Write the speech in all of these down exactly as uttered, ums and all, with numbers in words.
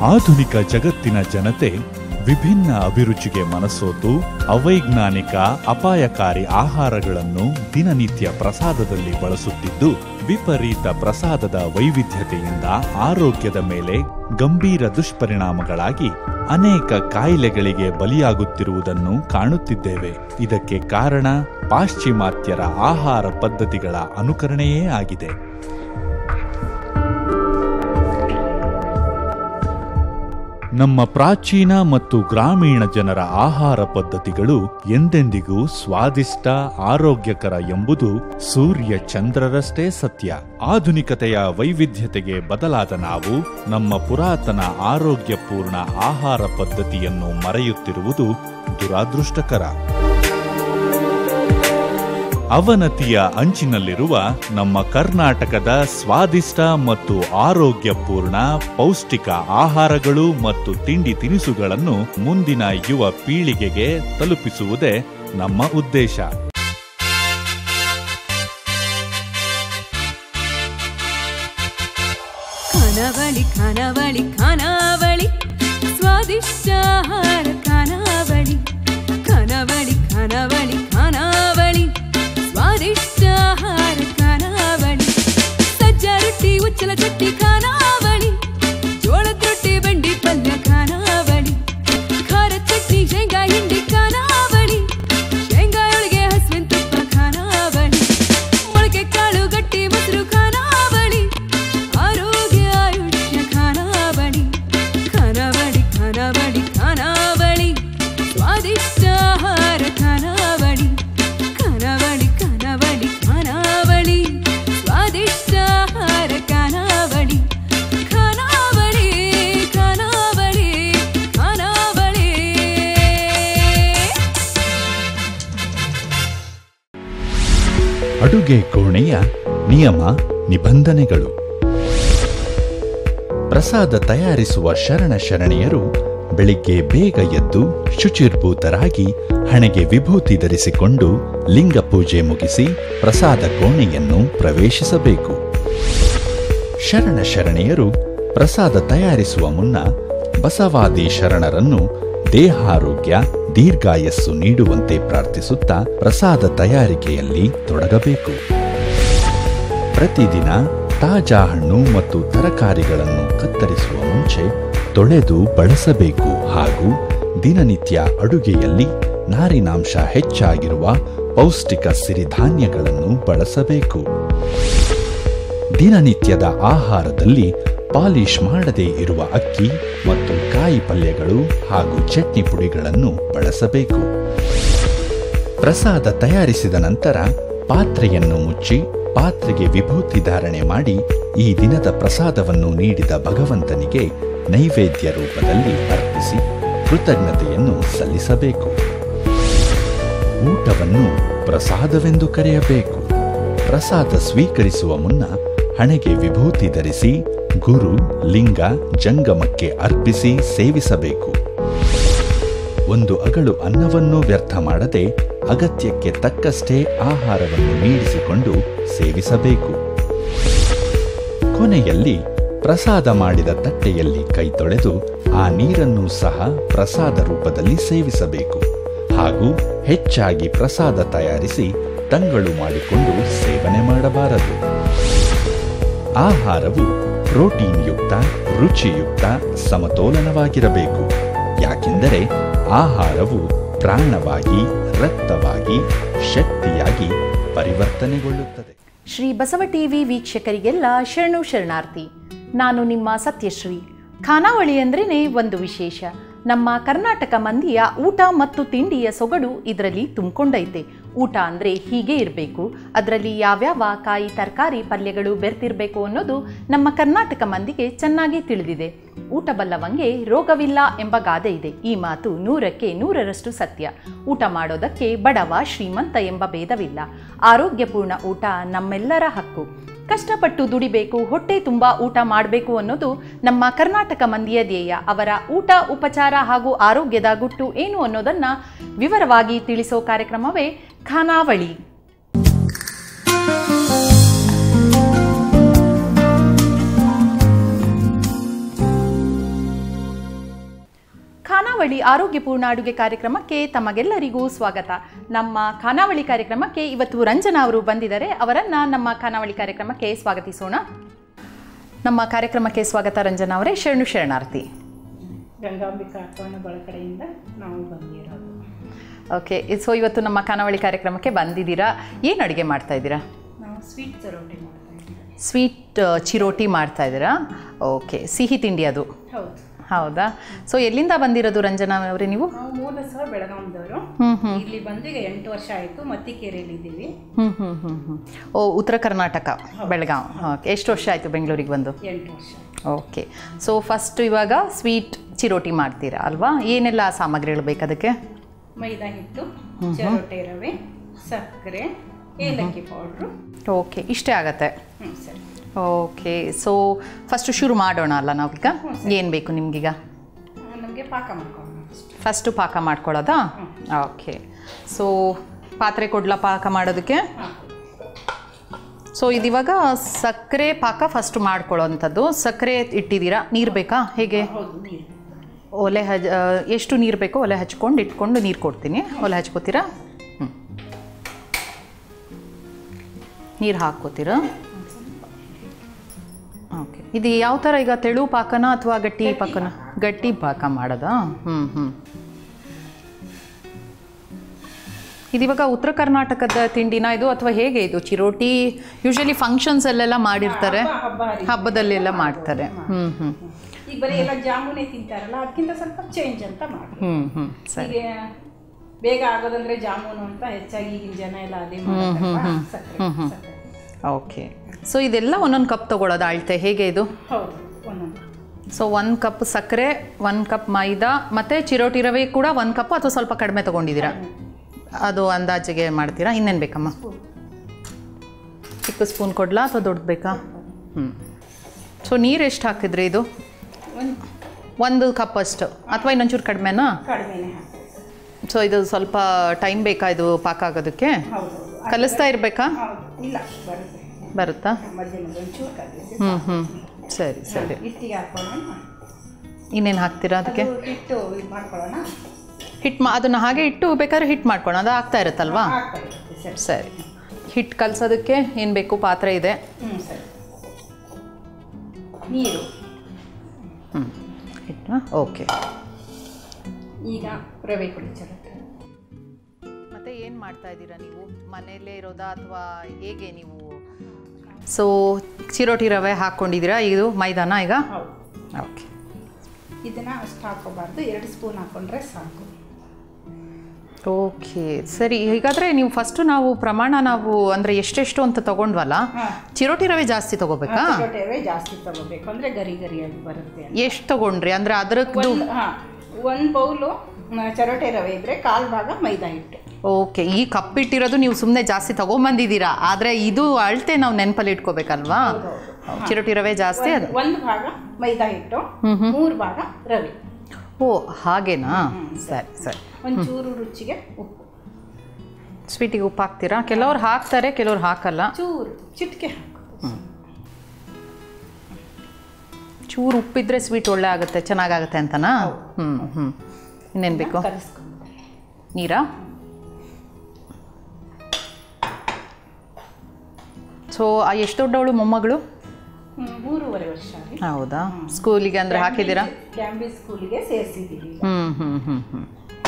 ಆಧುನಿಕ ಜಗತ್ತಿನ ಜನತೆ ವಿಭಿನ್ನ ಅಭಿರುಚಿಗೆ ಮನಸೋತು ಅವೈಜ್ಞಾನಿಕ ಅಪಾಯಕಾರಿ ಆಹಾರಗಳನ್ನು ದಿನನಿತ್ಯ ಪ್ರಸಾದದಲ್ಲಿ ಬಳಸುತ್ತಿದ್ದು ವಿಪರೀತ ಪ್ರಸಾದದ ವೈವಿಧ್ಯತೆಯಿಂದ ಆರೋಗ್ಯದ ಮೇಲೆ ಗಂಭೀರ ದುಷ್ಪರಿಣಾಮಗಳಾಗಿ ಅನೇಕ ಕಾಯಿಲೆಗಳಿಗೆ ಬಲಿಯಾಗುತ್ತಿರುವುದನ್ನು ಕಾಣುತ್ತಿದ್ದೇವೆ. ಇದಕ್ಕೆ ಕಾರಣ ಪಾಶ್ಚಿಮಾತ್ಯರ ಆಹಾರ ಪದ್ಧತಿಗಳ ಅನುಕರಣೆಯೇ ಆಗಿದೆ. ನಮ್ಮ ಪ್ರಾಚೀನ ಮತ್ತು ಗ್ರಾಮೀಣ ಜನರ ಆಹಾರ ಪದ್ಧತಿಗಳು ಎಂದೆಂದಿಗೂ ಸ್ವಾದಿಷ್ಟ, ಆರೋಗ್ಯಕರ ಎಂಬುದು ಸೂರ್ಯ ಚಂದ್ರರಷ್ಟೇ ಸತ್ಯ. ಆಧುನಿಕತೆಯ ವೈವಿಧ್ಯತೆಗೆ ಬದಲಾದ ನಾವು ನಮ್ಮ ಪುರಾತನ ಆರೋಗ್ಯಪೂರ್ಣ ಆಹಾರ ಪದ್ಧತಿಯನ್ನು ಮರೆಯುತ್ತಿರುವುದು ದುರಾದೃಷ್ಟಕರ. ಅವನತಿಯ ಅಂಚಿನಲ್ಲಿರುವ ನಮ್ಮ ಕರ್ನಾಟಕದ ಸ್ವಾದಿಷ್ಟ ಮತ್ತು ಆರೋಗ್ಯಪೂರ್ಣ ಪೌಷ್ಟಿಕ ಆಹಾರಗಳು ಮತ್ತು ತಿಂಡಿ ತಿನಿಸುಗಳನ್ನು ಮುಂದಿನ ಯುವ ಪೀಳಿಗೆಗೆ ತಲುಪಿಸುವುದೇ ನಮ್ಮ ಉದ್ದೇಶ. ಖಾನಾವಳಿ ಖಾನಾವಳಿ ಖಾನಾವಳಿ ಸ್ವಾದಿಷ್ಟ ಆಹಾರ ಖಾನಾವಳಿ ಖಾನಾವಳಿ ಖಾನಾವಳಿ ಖಾನಾವಳಿ ಸ್ವಾದಿಷ್ಟ ಆಹಾರ ಖಾನಾವಳಿ. ಸಜ್ಜ ರೊಟ್ಟಿ ಉಚ್ಚಲ ಚಟ್ನಿ ಖಾನಾವಳಿ, ಜೋಳದ ರೊಟ್ಟಿ ಬಂಡಿ ಪಲ್ಯ ಖಾನಾವಳಿ, ಖಾರ ಚಟ್ನಿ ಶೇಂಗಾ ಹಿಂಡಿ ಖಾನಾವಳಿ, ಶೇಂಗಾ ಒಳಗೆ ಹಸುವಿನ ತುಪ್ಪ ಖಾನಾವಳಿ, ಮೊಳಕೆ ಕಾಳು ಗಟ್ಟಿ ಮೊಸರು ಖಾನಾವಳಿ, ಆರೋಗ್ಯ ಆಯುಷ್ಯ ಖಾನಾವಳಿ ಖಾನಾವಳಿ ಖಾನಾವಳಿ ಖಾನಾವಳಿ ಸ್ವಾದಿಷ್ಟ ಆಹಾರ ಖಾನಾವಳಿ ಖಾನಾವಳಿ ಖಾನಾವಳಿ ಖಾನಾವಳಿ ಸ್ವಾದಿಷ್ಟ ಆಹಾರ ಖಾನಾವಳಿ ಖಾನಾವಳಿ ಖಾನಾವಳಿ ಖಾನಾವಳಿ. ಅಡುಗೆ ಕೋಣೆಯ ನಿಯಮ ನಿಬಂಧನೆಗಳು. ಪ್ರಸಾದ ತಯಾರಿಸುವ ಶರಣ ಶರಣೆಯರು ಬೆಳಿಗ್ಗೆ ಬೇಗ ಎದ್ದು ಶುಚಿರ್ಭೂತರಾಗಿ ಹಣೆಗೆ ವಿಭೂತಿ ಧರಿಸಿಕೊಂಡು ಲಿಂಗ ಪೂಜೆ ಮುಗಿಸಿ ಪ್ರಸಾದ ಕೋಣೆಯನ್ನು ಪ್ರವೇಶಿಸಬೇಕು. ಶರಣ ಶರಣೆಯರು ಪ್ರಸಾದ ತಯಾರಿಸುವ ಮುನ್ನ ಬಸವಾದಿ ಶರಣರನ್ನು ದೇಹಾರೋಗ್ಯ ದೀರ್ಘಾಯಸ್ಸು ನೀಡುವಂತೆ ಪ್ರಾರ್ಥಿಸುತ್ತಾ ಪ್ರಸಾದ ತಯಾರಿಕೆಯಲ್ಲಿ ತೊಡಗಬೇಕು. ಪ್ರತಿದಿನ ತಾಜಾ ಹಣ್ಣು ಮತ್ತು ತರಕಾರಿಗಳನ್ನು ಕತ್ತರಿಸುವ ಮುಂಚೆ ತೊಳೆದು ಬಳಸಬೇಕು ಹಾಗೂ ದಿನನಿತ್ಯ ಅಡುಗೆಯಲ್ಲಿ ನಾರಿನಾಂಶ ಹೆಚ್ಚಾಗಿರುವ ಪೌಷ್ಟಿಕ ಸಿರಿಧಾನ್ಯಗಳನ್ನು ಬಳಸಬೇಕು. ದಿನನಿತ್ಯದ ಆಹಾರದಲ್ಲಿ ಪಾಲಿಶ್ ಮಾಡದೇ ಇರುವ ಅಕ್ಕಿ ಮತ್ತು ಕಾಯಿ ಪಲ್ಯಗಳು ಹಾಗೂ ಚಟ್ನಿ ಪುಡಿಗಳನ್ನು ಬಳಸಬೇಕು. ಪ್ರಸಾದ ತಯಾರಿಸಿದ ನಂತರ ಪಾತ್ರೆಯನ್ನು ಮುಚ್ಚಿ ಪಾತ್ರೆಗೆ ವಿಭೂತಿ ಧಾರಣೆ ಮಾಡಿ ಈ ದಿನದ ಪ್ರಸಾದವನ್ನು ನೀಡಿದ ಭಗವಂತನಿಗೆ ನೈವೇದ್ಯ ರೂಪದಲ್ಲಿ ಅರ್ಪಿಸಿ ಕೃತಜ್ಞತೆಯನ್ನು ಸಲ್ಲಿಸಬೇಕು. ಊಟವನ್ನು ಪ್ರಸಾದವೆಂದು ಕರೆಯಬೇಕು. ಪ್ರಸಾದ ಸ್ವೀಕರಿಸುವ ಮುನ್ನ ಹಣೆಗೆ ವಿಭೂತಿ ಧರಿಸಿ ಗುರು ಲಿಂಗ ಜಂಗಮಕ್ಕೆ ಅರ್ಪಿಸಿ ಸೇವಿಸಬೇಕು. ಒಂದು ಅಗಳು ಅನ್ನವನ್ನು ವ್ಯರ್ಥ ಮಾಡದೆ ಅಗತ್ಯಕ್ಕೆ ತಕ್ಕಷ್ಟೇ ಆಹಾರವನ್ನು ನೀಡಿಸಿಕೊಂಡು ಸೇವಿಸಬೇಕು. ಕೊನೆಯಲ್ಲಿ ಪ್ರಸಾದ ಮಾಡಿದ ತಟ್ಟೆಯಲ್ಲಿ ಕೈ ತೊಳೆದು ಆ ನೀರನ್ನು ಸಹ ಪ್ರಸಾದ ರೂಪದಲ್ಲಿ ಸೇವಿಸಬೇಕು ಹಾಗೂ ಹೆಚ್ಚಾಗಿ ಪ್ರಸಾದ ತಯಾರಿಸಿ ತಂಗಳು ಮಾಡಿಕೊಂಡು ಸೇವನೆ ಮಾಡಬಾರದು. ಆಹಾರವು ಪ್ರೋಟೀನ್ ಯುಕ್ತ, ರುಚಿಯುಕ್ತ, ಸಮತೋಲನವಾಗಿರಬೇಕು. ಯಾಕೆಂದರೆ ಆಹಾರವು ಪ್ರಾಣವಾಗಿ, ರಕ್ತವಾಗಿ, ಶಕ್ತಿಯಾಗಿ ಪರಿವರ್ತನೆಗೊಳ್ಳುತ್ತದೆ. ಶ್ರೀ ಬಸವ ಟಿವಿ ವೀಕ್ಷಕರಿಗೆಲ್ಲ ಶರಣು ಶರಣಾರ್ಥಿ. ನಾನು ನಿಮ್ಮ ಸತ್ಯಶ್ರೀ. ಖಾನಾವಳಿ ಅಂದ್ರೇ ಒಂದು ವಿಶೇಷ. ನಮ್ಮ ಕರ್ನಾಟಕ ಮಂದಿಯ ಊಟ ಮತ್ತು ತಿಂಡಿಯ ಸೊಗಡು ಇದರಲ್ಲಿ ತುಂಬಿಕೊಂಡೈತೆ. ಊಟ ಅಂದರೆ ಹೀಗೆ ಇರಬೇಕು, ಅದರಲ್ಲಿ ಯಾವ್ಯಾವ ಕಾಯಿ ತರಕಾರಿ ಪಲ್ಯಗಳು ಬೆರ್ತಿರಬೇಕು ಅನ್ನೋದು ನಮ್ಮ ಕರ್ನಾಟಕ ಮಂದಿಗೆ ಚೆನ್ನಾಗಿ ತಿಳಿದಿದೆ. ಊಟ ಬಲ್ಲವಂಗೆ ರೋಗವಿಲ್ಲ ಎಂಬ ಗಾದೆ ಇದೆ. ಈ ಮಾತು ನೂರಕ್ಕೆ ನೂರರಷ್ಟು ಸತ್ಯ. ಊಟ ಮಾಡೋದಕ್ಕೆ ಬಡವ ಶ್ರೀಮಂತ ಎಂಬ ಭೇದವಿಲ್ಲ. ಆರೋಗ್ಯಪೂರ್ಣ ಊಟ ನಮ್ಮೆಲ್ಲರ ಹಕ್ಕು. ಕಷ್ಟಪಟ್ಟು ದುಡಿಬೇಕು, ಹೊಟ್ಟೆ ತುಂಬ ಊಟ ಮಾಡಬೇಕು ಅನ್ನೋದು ನಮ್ಮ ಕರ್ನಾಟಕ ಮಂದಿಯ ಧ್ಯೇಯ. ಅವರ ಊಟ, ಉಪಚಾರ ಹಾಗೂ ಆರೋಗ್ಯದ ಗುಟ್ಟು ಏನು ಅನ್ನೋದನ್ನು ವಿವರವಾಗಿ ತಿಳಿಸೋ ಕಾರ್ಯಕ್ರಮವೇ ಖಾನಾವಳಿ. ಖಾನಾವಳಿ ಆರೋಗ್ಯಪೂರ್ಣ ಅಡುಗೆ ಕಾರ್ಯಕ್ರಮಕ್ಕೆ ತಮಗೆಲ್ಲರಿಗೂ ಸ್ವಾಗತ. ನಮ್ಮ ಖಾನಾವಳಿ ಕಾರ್ಯಕ್ರಮಕ್ಕೆ ಇವತ್ತು ರಂಜನಾ ಅವರು ಬಂದಿದ್ದಾರೆ. ಅವರನ್ನು ನಮ್ಮ ಖಾನಾವಳಿ ಕಾರ್ಯಕ್ರಮಕ್ಕೆ ಸ್ವಾಗತಿಸೋಣ. ನಮ್ಮ ಕಾರ್ಯಕ್ರಮಕ್ಕೆ ಸ್ವಾಗತ ರಂಜನಾ ಅವರೇ. ಶರಣು ಶರಣಾರ್ಥಿ. ಗಂಗಾಂಬಿಕಾ ಕೋಣಬಳ ಕಡೆಯಿಂದ ನಾವು ಬಂದಿರೋದು. ಓಕೆ, ಸೊ ಇವತ್ತು ನಮ್ಮ ಖಾನಾವಳಿ ಕಾರ್ಯಕ್ರಮಕ್ಕೆ ಬಂದಿದ್ದೀರಾ. ಏನು ಅಡುಗೆ ಮಾಡ್ತಾ ಇದ್ದೀರಾ? ನಾವು ಸ್ವೀಟ್ ಚಿರೋಟಿ ಮಾಡ್ತಾ ಇದ್ದೀವಿ. ಸ್ವೀಟ್ ಚಿರೋಟಿ ಮಾಡ್ತಾ ಇದ್ದೀರಾ? ಓಕೆ, ಸಿಹಿ ತಿಂಡಿ ಅದು. ಹೌದು. ಹೌದಾ? ಸೊ ಎಲ್ಲಿಂದ ಬಂದಿರೋದು ರಂಜನಾ ಅವರೇ ನೀವು? ನಾವು ಮೂಲ ಸಹ ಬೆಳಗಾಂದವರು. ಇಲ್ಲಿ ಬಂದು ಈಗ ಎಂಟು ವರ್ಷ ಆಯಿತು. ಮತ್ತಿಕೇರಿಯಲ್ಲಿ ಇದ್ದೀವಿ. ಹ್ಮ್ ಹ್ಮ್ ಹ್ಮ್ ಹ್ಮ್ ಓ, ಉತ್ತರ ಕರ್ನಾಟಕ, ಬೆಳಗಾಂ. ಓಕೆ, ಎಷ್ಟು ವರ್ಷ ಆಯಿತು ಬೆಂಗಳೂರಿಗೆ ಬಂದು? ಎಂಟು ವರ್ಷ. ಓಕೆ, ಸೊ ಫಸ್ಟ್ ಇವಾಗ ಸ್ವೀಟ್ ಚಿರೋಟಿ ಮಾಡ್ತೀರಾ ಅಲ್ವಾ? ಏನೆಲ್ಲ ಸಾಮಗ್ರಿಗಳು ಬೇಕು ಅದಕ್ಕೆ? ಮೈದಾ ಹಿಟ್ಟು, ಚಿರೋಟಿ ರವೆ, ಸಕ್ಕರೆ, ಏಲಕ್ಕಿ ಪೌಡ್ರು. ಓಕೆ, ಇಷ್ಟೇ ಆಗತ್ತೆ. ಹ್ಞೂ ಸರಿ. ಓಕೆ, ಸೊ ಫಸ್ಟು ಶುರು ಮಾಡೋಣ ಅಲ್ಲ ನಾವೀಗ? ಏನು ಬೇಕು ನಿಮಗೀಗ? ನಮಗೆ ಪಾಕ ಮಾಡ್ಕೊಳ್ಳೋಣ. ಫಸ್ಟು ಪಾಕ ಮಾಡ್ಕೊಳ್ಳೋದಾ? ಓಕೆ, ಸೊ ಪಾತ್ರೆ ಕೊಡ್ಲಾ ಪಾಕ ಮಾಡೋದಕ್ಕೆ? ಸೊ ಇದಿವಾಗ ಸಕ್ಕರೆ ಪಾಕ ಫಸ್ಟ್ ಮಾಡ್ಕೊಳ್ಳೋವಂಥದ್ದು. ಸಕ್ಕರೆ ಇಟ್ಟಿದ್ದೀರಾ? ನೀರು ಬೇಕಾ ಹೇಗೆ? ಒಲೆ ಹಜ್ ಎಷ್ಟು ನೀರು ಬೇಕೋ ಒಲೆ ಹಚ್ಕೊಂಡು ಇಟ್ಕೊಂಡು ನೀರು ಕೊಡ್ತೀನಿ. ಒಲೆ ಹಚ್ಕೋತೀರಾ? ಹ್ಞೂ, ನೀರು ಹಾಕ್ಕೋತೀರಾ? ಓಕೆ, ಇದು ಯಾವ ಥರ ಈಗ ತೆಳು ಪಾಕನ ಅಥವಾ ಗಟ್ಟಿ ಪಾಕನ? ಗಟ್ಟಿ ಪಾಕ ಮಾಡೋದಾ? ಹ್ಞೂ ಹ್ಞೂ ಇದಿವಾಗ ಉತ್ತರ ಕರ್ನಾಟಕದ ತಿಂಡಿನ ಇದು ಅಥವಾ ಹೇಗೆ ಇದು? ಚಿರೋಟಿ ಯೂಶಲಿ ಫಂಕ್ಷನ್ಸಲ್ಲೆಲ್ಲ ಮಾಡಿರ್ತಾರೆ, ಹಬ್ಬದಲ್ಲೆಲ್ಲ ಮಾಡ್ತಾರೆ. ಹ್ಞೂ ಹ್ಞೂ ಈಗ ಬರೀ ಎಲ್ಲ ಜಾಮೂನೇ ತಿಂತಾರಲ್ಲ, ಅದಕ್ಕಿಂತ ಸ್ವಲ್ಪ ಚೇಂಜ್ ಅಂತ ಮಾಡಿ. ಹ್ಞೂ ಹ್ಞೂ ಸರಿ. ಬೇಗ ಆಗೋದಂದ್ರೆ ಜಾಮೂನು ಅಂತ ಹೆಚ್ಚಾಗಿ ಈಗಿನ ಜನ ಎಲ್ಲ ಅದೇ ಮಾಡ್ತಾರೆ. ಸಕ್ಕರೆ ಸಕ್ಕರೆ. ಓಕೆ, ಸೊ ಇದೆಲ್ಲ ಒಂದೊಂದು ಕಪ್ ತೊಗೊಳ್ಳೋದು ಅಳತೆ ಹೇಗೆ ಇದು? ಹೌದು, ಒಂದೊಂದು. ಸೊ ಒಂದು ಕಪ್ ಸಕ್ಕರೆ, ಒಂದು ಕಪ್ ಮೈದಾ ಮತ್ತು ಚಿರೋಟಿ ರವೆ ಕೂಡ ಒಂದು ಕಪ್ ಅಥವಾ ಸ್ವಲ್ಪ ಕಡಿಮೆ ತೊಗೊಂಡಿದ್ದೀರಾ? ಅದು ಅಂದಾಜಿಗೆ ಮಾಡ್ತೀರಾ? ಇನ್ನೇನು ಬೇಕಮ್ಮ? ಚಿಕ್ಕ ಸ್ಪೂನ್ ಕೊಡಲಾ ಅಥವಾ ದೊಡ್ಡದು ಬೇಕಾ? ಹ್ಞೂ. ಸೊ ನೀರು ಎಷ್ಟು ಹಾಕಿದ್ರಿ ಇದು? ಒಂದು ಕಪ್ ಅಷ್ಟು ಅಥವಾ ಇನ್ನೊಂಚೂರು ಕಡಿಮೆನಾ? ಕಡಿಮೆನೇ. ಸೊ ಇದು ಸ್ವಲ್ಪ ಟೈಮ್ ಬೇಕಾ ಇದು ಪಾಕ ಆಗೋದಕ್ಕೆ? ಕಲಿಸ್ತಾ ಇರಬೇಕಾ? ಇಲ್ಲ, ಬರುತ್ತೆ. ಬರುತ್ತಾ? ಹ್ಞೂ ಹ್ಞೂ ಸರಿ ಸರಿ. ಹಿಟ್ಟಿಗೆ ಹಾಕೊಳ್ಳೋಣ. ಇನ್ನೇನು ಹಾಕ್ತೀರಾ ಅದಕ್ಕೆ? ಹಿಟ್ಟು ಇದು ಮಾಡ್ಕೊಳ್ಳೋಣ. ಹಿಟ್ಟು ಮಾ ಅದನ್ನು ಹಾಗೆ ಇಟ್ಟು ಬೇಕಾದ್ರೆ ಹಿಟ್ಟು ಮಾಡ್ಕೊಳ್ಳೋಣ, ಅದು ಆಗ್ತಾ ಇರುತ್ತಲ್ವಾ? ಸರಿ. ಹಿಟ್ಟು ಕಲಸೋದಕ್ಕೆ ಏನು ಬೇಕು? ಪಾತ್ರೆ ಇದೆ. ಹ್ಞೂ ಸರಿ. ನೀರು. ಹ್ಞೂ ಹಿಟ್ಟು. ಓಕೆ, ಈಗ ರವೆ ಕೊಡಿ ಚಲೋ. ಮತ್ತೆ ಏನು ಮಾಡ್ತಾ ಇದ್ದೀರಾ ನೀವು? ಮನೆಯಲ್ಲೇ ಇರೋದಾ ಅಥವಾ ಹೇಗೆ ನೀವು? ಸೊ ಚಿರೋಟಿ ರವೆ ಹಾಕ್ಕೊಂಡಿದ್ದೀರಾ? ಇದು ಮೈದಾನ ಈಗ? ಹೌದು. ಓಕೆ, ಇದನ್ನು ಅಷ್ಟು ಹಾಕೋಬಾರ್ದು, ಎರಡು ಸ್ಪೂನ್ ಹಾಕ್ಕೊಂಡ್ರೆ ಸಾಕು. ಓಕೆ ಸರಿ. ಹೀಗಾದರೆ ನೀವು ಫಸ್ಟು ನಾವು ಪ್ರಮಾಣ ನಾವು ಅಂದರೆ ಎಷ್ಟೆಷ್ಟು ಅಂತ ತೊಗೊಂಡ್ವಲ್ಲ, ಚಿರೋಟಿ ರವೆ ಜಾಸ್ತಿ ತೊಗೋಬೇಕಾ? ಚಿರೋಟಿ ರವೆ ಜಾಸ್ತಿ ತೊಗೋಬೇಕು, ಅಂದರೆ ಗರಿ ಗರಿಯಾಗಿ ಬರುತ್ತೆ. ಎಷ್ಟು ತೊಗೊಂಡ್ರಿ? ಅಂದರೆ ಅದರದ್ದು? ಹಾಂ, ಒಂದು ಬೌಲು ಚಿರೋಟಿ ರವೆ ಇದ್ದರೆ ಕಾಲು ಭಾಗ ಮೈದಾ ಹಿಟ್ಟು. ಓಕೆ, ಈ ಕಪ್ ಇಟ್ಟಿರೋದು ನೀವು ಸುಮ್ಮನೆ ಜಾಸ್ತಿ ತೊಗೊಂಬಂದಿದ್ದೀರಾ, ಆದರೆ ಇದು ಅಳತೆ ನಾವು ನೆನಪಲ್ಲಿ ಇಟ್ಕೋಬೇಕಲ್ವಾ? ಚಿರೋಟಿ ರವೆ ಜಾಸ್ತಿ, ಅದು ಒಂದು ಭಾಗ ಮೈದಾ ಹಿಟ್ಟು, ಮೂರು ಭಾಗ ರವೆ. ಓ ಹಾಗೇನಾ? ಸರಿ ಸರಿ. ಒಂಚೂರು ರುಚಿಗೆ ಉಪ್ಪು. ಸ್ವೀಟಿಗೆ ಉಪ್ಪು ಹಾಕ್ತೀರಾ? ಕೆಲವ್ರು ಹಾಕ್ತಾರೆ, ಕೆಲವ್ರು ಹಾಕಲ್ಲ. ಚೂರು ಚಿಟಿಕೆ ಹಾಕು. ಚೂರು ಉಪ್ಪಿದ್ರೆ ಸ್ವೀಟ್ ಒಳ್ಳೆ ಆಗುತ್ತೆ, ಚೆನ್ನಾಗಾಗುತ್ತೆ ಅಂತನಾ? ಹ್ಞೂ ಹ್ಞೂ ಇನ್ನೇನು ಬೇಕು? ನೀರಾ? ಸೊ ಎಷ್ಟು ದೊಡ್ಡವಳು ಮೊಮ್ಮಗಳು? ಮೂರುವರೆ ವರ್ಷ. ಹೌದಾ? ಸ್ಕೂಲಿಗೆ ಅಂದರೆ ಹಾಕಿದ್ದೀರಾ? ಕ್ಯಾಂಬಿ ಸ್ಕೂಲಿಗೆ ಸೇರಿಸಿದ್ದೀವಿ. ಹ್ಞೂ ಹ್ಞೂ ಹ್ಞೂ ಹ್ಞೂ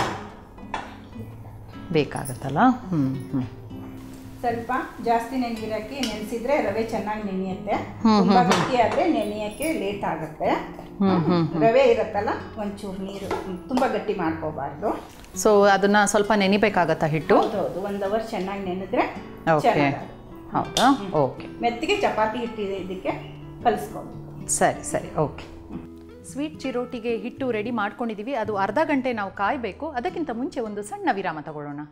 ಬೇಕಾಗತ್ತಲ್ಲ. ಹ್ಞೂ ಹ್ಞೂ ಸ್ವಲ್ಪ ಜಾಸ್ತಿನೇ ನೀರು ಹಾಕಿ ನೆನೆಸಿದ್ರೆ ರವೆ ಚೆನ್ನಾಗಿ ನೆನೆಯುತ್ತೆ. ತುಂಬ ಗಟ್ಟಿ ಆದರೆ ನೆನೆಯೋಕ್ಕೆ ಲೇಟ್ ಆಗುತ್ತೆ. ರವೆ ಇರುತ್ತಲ್ಲ, ಒಂಚೂರು ನೀರು ತುಂಬ ಗಟ್ಟಿ ಮಾಡ್ಕೋಬಾರ್ದು. ಸೊ ಅದನ್ನು ಸ್ವಲ್ಪ ನೆನಿಬೇಕಾಗತ್ತಾ ಹಿಟ್ಟು? ಹೌದು, ಒಂದು ಅವರ್ ಚೆನ್ನಾಗಿ ನೆನೆದ್ರೆ. ಓಕೆ, ಹೌದಾ? ಓಕೆ, ಮೆತ್ತಿಗೆ ಚಪಾತಿ ಹಿಟ್ಟಿದೆ, ಇದಕ್ಕೆ ಕಲಿಸ್ಕೊಂಡು. ಸರಿ ಸರಿ. ಓಕೆ, ಸ್ವೀಟ್ ಚಿರೋಟಿಗೆ ಹಿಟ್ಟು ರೆಡಿ ಮಾಡ್ಕೊಂಡಿದ್ದೀವಿ. ಅದು ಅರ್ಧ ಗಂಟೆ ನಾವು ಕಾಯಬೇಕು. ಅದಕ್ಕಿಂತ ಮುಂಚೆ ಒಂದು ಸಣ್ಣ ವಿರಾಮ ತಗೊಳ್ಳೋಣ.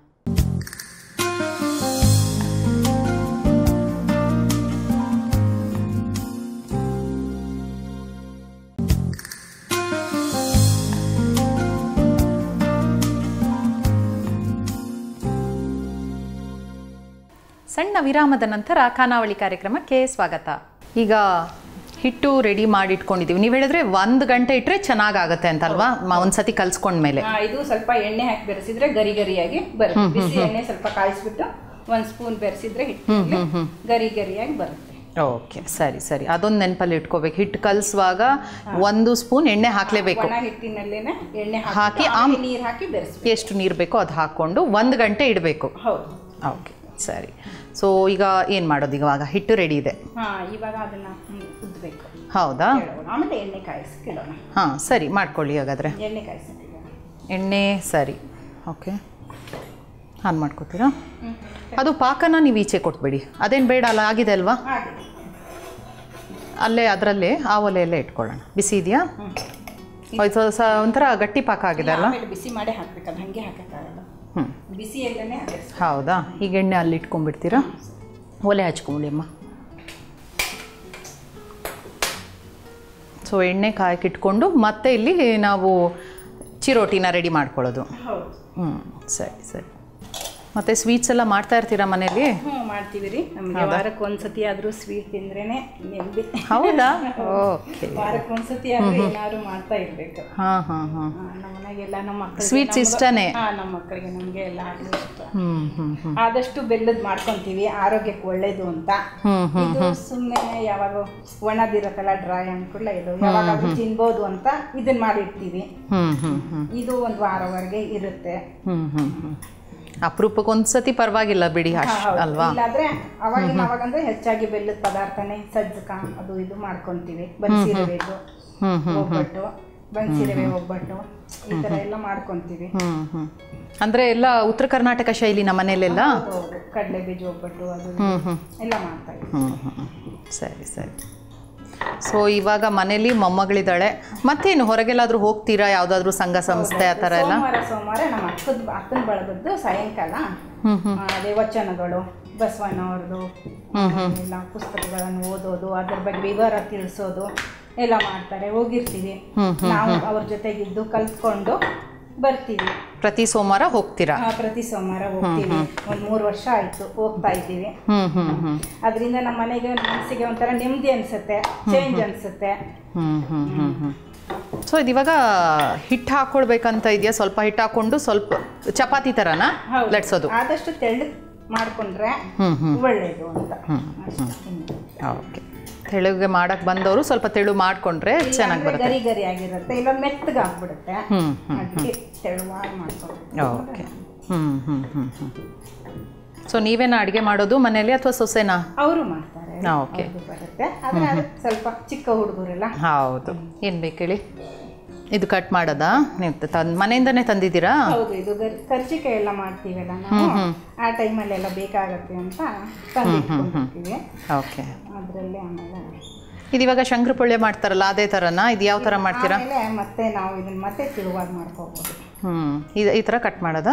ಸಣ್ಣ ವಿರಾಮದ ನಂತರ ಖಾನಾವಳಿ ಕಾರ್ಯಕ್ರಮಕ್ಕೆ ಸ್ವಾಗತ. ಈಗ ಹಿಟ್ಟು ರೆಡಿ ಮಾಡಿ ಇಟ್ಕೊಂಡಿದ್ದೀವಿ. ನೀವು ಹೇಳಿದ್ರೆ ಒಂದು ಗಂಟೆ ಇಟ್ಟರೆ ಚೆನ್ನಾಗಾಗತ್ತೆ ಅಂತಲ್ವಾ? ಒಂದ್ಸತಿ ಕಲ್ಸ್ಕೊಂಡ್ಮೇಲೆ ಇದು ಸ್ವಲ್ಪ ಎಣ್ಣೆ ಹಾಕಿ ಬೆರೆಸಿದ್ರೆ ಗರಿ ಗರಿಯಾಗಿ ಬರುತ್ತೆ. ಬಿಸಿ ಎಣ್ಣೆ ಸ್ವಲ್ಪ ಕಾಯಿಸ್ಬಿಟ್ಟು ಒಂದು ಸ್ಪೂನ್ ಬೆರೆಸಿದ್ರೆ ಹಿಟ್ಟು ಗರಿ ಗರಿಯಾಗಿ ಬರುತ್ತೆ. ಓಕೆ, ಸರಿ ಸರಿ, ಅದೊಂದು ನೆನಪಲ್ಲಿ ಇಟ್ಕೋಬೇಕು. ಹಿಟ್ಟು ಕಲಿಸುವಾಗ ಒಂದು ಸ್ಪೂನ್ ಎಣ್ಣೆ ಹಾಕಲೇಬೇಕು. ಒಣ ಹಿಟ್ಟಿನಲ್ಲೇನೆ ಎಣ್ಣೆ ಹಾಕಿ ನೀರು ಹಾಕಿ ಬೆರೆಸಿ ಎಷ್ಟು ನೀರು ಬೇಕೋ ಅದು ಹಾಕ್ಕೊಂಡು ಒಂದು ಗಂಟೆ ಇಡಬೇಕು. ಹೌದು. ಓಕೆ, ಸರಿ. ಸೊ ಈಗ ಏನು ಮಾಡೋದು? ಇವಾಗ ಹಿಟ್ಟು ರೆಡಿ ಇದೆ. ಹಾಂ, ಇವಾಗ ಅದನ್ನು ಉದ್ದಬೇಕು. ಹೌದಾ? ಆಮೇಲೆ ಎಣ್ಣೆ ಕಾಯಿಸಿ ಇಡೋಣ. ಹಾಂ, ಸರಿ, ಮಾಡ್ಕೊಳ್ಳಿ ಹಾಗಾದರೆ. ಎಣ್ಣೆ ಕಾಯಿಸಿ ಎಣ್ಣೆ ಸರಿ. ಓಕೆ, ಆನ್ ಮಾಡ್ಕೋತೀರಾ? ಅದು ಪಾಕನ ನೀವು ಈಚೆ ಕೊಟ್ಬಿಡಿ. ಅದೇನು ಬೇಡ ಅಲ್ಲ, ಆಗಿದೆ ಅಲ್ವಾ? ಅಲ್ಲೇ ಅದರಲ್ಲೇ ಆ ಒಲೆಯಲ್ಲೇ ಇಟ್ಕೊಳ್ಳೋಣ. ಬಿಸಿ ಇದೆಯಾ? ಒಂಥರ ಗಟ್ಟಿ ಪಾಕ ಆಗಿದೆ ಅಲ್ಲ? ಬಿಸಿ ಮಾಡಿ ಹಾಕ್ಬೇಕಲ್ಲ, ಹಾಗೆ ಹಾಕೋಕ್ಕಾಗಲ್ಲ. ಹ್ಞೂ, ಬಿಸಿ ಎಲ್ಲನೇ. ಹೌದಾ? ಈಗ ಎಣ್ಣೆ ಅಲ್ಲಿ ಇಟ್ಕೊಂಡ್ಬಿಡ್ತೀರಾ? ಒಲೆ ಹಚ್ಕೊಂಬಿಡಿ ಅಮ್ಮ. ಸೊ ಎಣ್ಣೆ ಕಾಯಕ್ಕಿಟ್ಕೊಂಡು ಮತ್ತೆ ಇಲ್ಲಿ ನಾವು ಚಿರೋಟಿನ ರೆಡಿ ಮಾಡ್ಕೊಳ್ಳೋದು. ಹ್ಞೂ, ಸರಿ ಸರಿ. ಮತ್ತು ಸ್ವೀಟ್ಸ್ ಎಲ್ಲ ಮಾಡ್ತಾ ಇರ್ತೀರಾ ಮನೇಲಿ? ಹ್ಞೂ, ಮಾಡ್ತೀವಿ ರೀ. ನಮಗೆ ವಾರಕ್ಕೆ ಒಂದ್ಸತಿ ಆದರೂ ಸ್ವೀಟ್ ತಿಂದ್ರೇನೆ ನೆಮ್ಮದಿ. ಹೌದಾ? ಓಕೆ, ವಾರಕ್ಕೆ ಒಂದ್ಸತಿ ಆದರೂ ಏನಾದ್ರು ಮಾಡ್ತಾ ಇರಬೇಕು. ಹಾಂ ಹಾಂ ಹಾಂ. ನಮ್ಮ ಮನೆಗೆಲ್ಲ ನಮ್ಮ ಮಕ್ಕಳಿಗೆ ಸ್ವೀಟ್ಸ್ ಇಷ್ಟನೇ? ಹಾಂ, ನಮ್ಮ ಮಕ್ಕಳಿಗೆ ನಮಗೆ ಎಲ್ಲ ಇಷ್ಟ. ಹ್ಞೂ ಹ್ಞೂ ಹ್ಞೂ. ಆದಷ್ಟು ಬೆಲ್ಲದ ಮಾಡ್ಕೊತೀವಿ, ಆರೋಗ್ಯಕ್ಕೆ ಒಳ್ಳೇದು ಅಂತ. ಇದು ಸುಮ್ಮನೆ ಯಾವಾಗ ಒಣದಿರತ್ತಲ್ಲ ಡ್ರೈ ಅನ್ಕೊಳ್ಳ, ಇದು ಯಾವಾಗಾದ್ರೂ ತಿನ್ಬೋದು ಅಂತ ಇದನ್ನ ಮಾಡಿರ್ತೀವಿ. ಹ್ಮ್ ಹ್ಮ್ ಹ್ಮ್. ಇದು ಒಂದು ವಾರವರೆಗೆ ಇರುತ್ತೆ. ಹ್ಮ್ ಹ್ಮ್ ಹ್ಮ್. ಅಪರೂಪಕ್ಕೆ ಒಂದ್ಸತಿ ಪರವಾಗಿಲ್ಲ ಬಿಡಿ, ಅಲ್ವಾ? ಇಲ್ಲಾದ್ರೆ ಅವಾಗಿನ ಅವಾಗಂದ್ರೆ ಹೆಚ್ಚಾಗಿ ಬೆಲ್ಲದ ಪದಾರ್ಥನೇ ಸಜ್ಜಕ ಅದು ಇದು ಮಾಡ್ಕೊಂತೀವಿ. ಬನ್ಸಿ ರವೆದು ಒಬ್ಬಟ್ಟು, ಬನ್ಸಿ ರವೆ ಒಬ್ಬಟ್ಟು, ಈ ತರ ಎಲ್ಲ ಮಾಡ್ಕೊಂತೀವಿ. ಹ್ಮ್ ಹ್ಮ್. ಅಂದ್ರೆ ಎಲ್ಲ ಉತ್ತರ ಕರ್ನಾಟಕ ಶೈಲಿ ನಮ್ಮ ಮನೇಲೆಲ್ಲ ಕಡಲೆ ಬೀಜ ಒಬ್ಬಟ್ಟು ಅದು ಎಲ್ಲ ಮಾಡ್ತಾ ಇದ್ದೀವಿ. ಹ್ಮ್ ಹ್ಮ್. ಸರಿ ಸರಿ. ಸೊ ಇವಾಗ ಮನೇಲಿ ಮೊಮ್ಮಗಳಿದ್ದಾಳೆ. ಮತ್ತೇನು ಹೊರಗೆಲ್ಲಾದ್ರೂ ಹೋಗ್ತೀರಾ? ಯಾವುದಾದ್ರೂ ಸಂಘ ಸಂಸ್ಥೆ ಆ ಥರ ಎಲ್ಲ? ಸೋಮವಾರ ಸೋಮವಾರ ನಮ್ಮ ಅಕ್ಕದ ಅಕ್ಕನ ಬಳಗದ್ದು ಸಾಯಂಕಾಲ ಅದೇ ವಚನಗಳು, ಬಸವಣ್ಣವ್ರದ್ದು ಎಲ್ಲ ಪುಸ್ತಕಗಳನ್ನು ಓದೋದು, ಅದ್ರ ಬಗ್ಗೆ ವಿವರ ತಿಳಿಸೋದು ಎಲ್ಲ ಮಾಡ್ತಾರೆ. ಹೋಗಿರ್ತೀವಿ ನಾವು, ಅವ್ರ ಜೊತೆಗಿದ್ದು ಕಲ್ತ್ಕೊಂಡು ಬರ್ತೀವಿ. ಪ್ರತಿ ಸೋಮವಾರ ಹೋಗ್ತೀರಾ? ಪ್ರತಿ ಸೋಮವಾರ ಹೋಗ್ತೀವಿ. ಒಂದ್ ಮೂರು ವರ್ಷ ಆಯ್ತು ಹೋಗ್ತಾ ಇದ್ದೀವಿ. ಅದರಿಂದ ನಮ್ಮ ಮನೆಗೆ ಮನಸ್ಸಿಗೆ ಒಂಥರ ನೆಮ್ಮದಿ ಅನ್ಸುತ್ತೆ, ಚೇಂಜ್ ಅನ್ಸುತ್ತೆ. ಹ್ಮ್ ಹ್ಮ್ ಹ್ಮ್ ಹ್ಮ್. ಸೊ ಇದಿವಾಗ ಹಿಟ್ಟು ಹಾಕೊಳ್ಬೇಕಂತ ಇದೆಯಾ? ಸ್ವಲ್ಪ ಹಿಟ್ಟು ಹಾಕೊಂಡು ಸ್ವಲ್ಪ ಚಪಾತಿ ಥರನಾ ಲಟ್ಸೋದು? ಆದಷ್ಟು ತೆಳ್ಳಗೆ ಮಾಡ್ಕೊಂಡ್ರೆ ಒಳ್ಳೇದು ಅಂತ. ಓಕೆ, ತೆಳುಗೆ ಮಾಡಕ್ ಬಂದವರು ಸ್ವಲ್ಪ ತೆಳು ಮಾಡ್ಕೊಂಡ್ರೆ ಚೆನ್ನಾಗಿ ಬರುತ್ತೆ. ಗರಿ ಗರಿ ಆಗಿರುತ್ತೆ, ಇಲ್ಲ ಮೆತ್ತಗೆ ಆಗ್ಬಿಡುತ್ತೆ. ಅದಕ್ಕೆ ತೆಳುವಾಗಿ ಮಾಡ್ಕೊಂಡು. ಓಕೆ. ಹ್ಮ್ ಹ್ಮ್ ಹ್ಮ್ ಹ್ಮ್. ಸೊ ನೀವೇನ ಅಡುಗೆ ಮಾಡೋದು ಮನೇಲಿ ಅಥವಾ ಸೊಸೆನಾ? ಅವರು ಮಾಡ್ತಾರೆ. ಓಕೆ, ಬರುತ್ತೆ. ಆದರೆ ಸ್ವಲ್ಪ ಚಿಕ್ಕ ಹುಡುಗರೆಲ್ಲ. ಹೌದು. ಏನು ಬೇಕು ಹೇಳಿ? ಇದು ಕಟ್ ಮಾಡೋದಾ? ನೀವು ತಂದು ಮನೆಯಿಂದನೇ ತಂದಿದ್ದೀರಾ? ಹೌದು, ಇದು ಕರ್ಜಿಕಾಯಿ ಎಲ್ಲ ಮಾಡ್ತೀವಲ್ಲ ನಾವು, ಆ ಟೈಮಲ್ಲೆಲ್ಲ ಬೇಕಾಗತ್ತೆ ಅಂತ ತಂದಿಟ್ಕೊಂಡಿರ್ತೀವಿ. ಓಕೆ. ಅದರಲ್ಲಿ ಆಮೇಲೆ ಇದು ಇವಾಗ ಶಂಕರಪೊಳ್ಳೆ ಮಾಡ್ತಾರಲ್ಲ ಅದೇ ಥರನಾ? ಇದು ಯಾವ ಥರ ಮಾಡ್ತೀರಾ? ಆಮೇಲೆ ಮತ್ತೆ ನಾವು ಇದನ್ನ ಮತ್ತೆ ತಿಳುವಾಗಿ ಮಾಡ್ಕೋಬೋದು. ಹ್ಮ್, ಇದು ಈ ಥರ ಕಟ್ ಮಾಡೋದಾ?